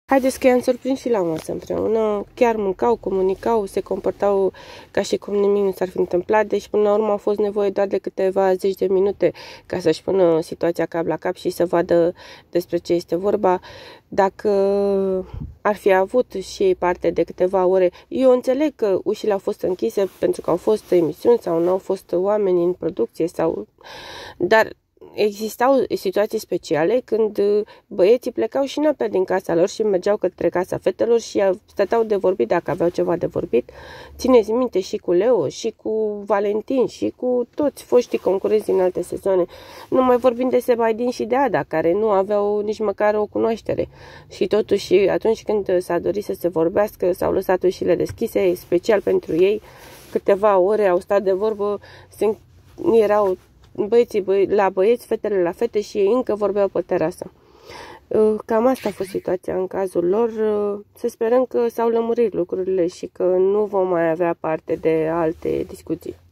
Haideți că i-am surprins și la masă împreună. Chiar mâncau, comunicau, se comportau ca și cum nimic nu s-ar fi întâmplat. Deci până la urmă a fost nevoie doar de câteva zeci de minute ca să-și pună situația cap la cap și să vadă despre ce este vorba. Dacă ar fi avut și ei parte de câteva ore, eu înțeleg că ușile au fost închise pentru că au fost emisiuni sau nu au fost oameni în producție, dar existau situații speciale când băieții plecau și noaptea din casa lor și mergeau către casa fetelor și stăteau de vorbit dacă aveau ceva de vorbit. Țineți minte și cu Leo, și cu Valentin, și cu toți foștii concurenți din alte sezoane. Nu mai vorbim de Sebaidin și de Ada, care nu aveau nici măcar o cunoaștere. Și totuși, atunci când s-a dorit să se vorbească, s-au lăsat ușile deschise, special pentru ei. Câteva ore au stat de vorbă, erau băieții la băieți, fetele la fete și ei încă vorbeau pe terasă. Cam asta a fost situația în cazul lor. Să sperăm că s-au lămurit lucrurile și că nu vom mai avea parte de alte discuții.